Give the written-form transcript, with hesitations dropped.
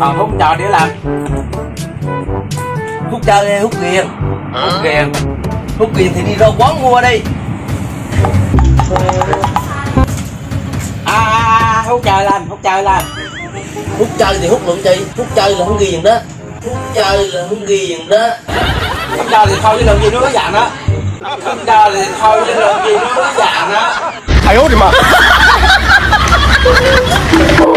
Còn hút trò để làm Hút chơi hay hút ghiền? hút ghiền. Hút ghiền thì đi ra quán mua đi. Hút chơi lên, hút chơi lên. Hút chơi thì hút lượng chi? Hút chơi là không ghiền đó. Hút chơi là không ghiền đó. Hút chơi thì thôi chứ làm gì nó dạng đó. Hút chơi thì thôi chứ làm gì nó dạng đó. Ai ố đi mà.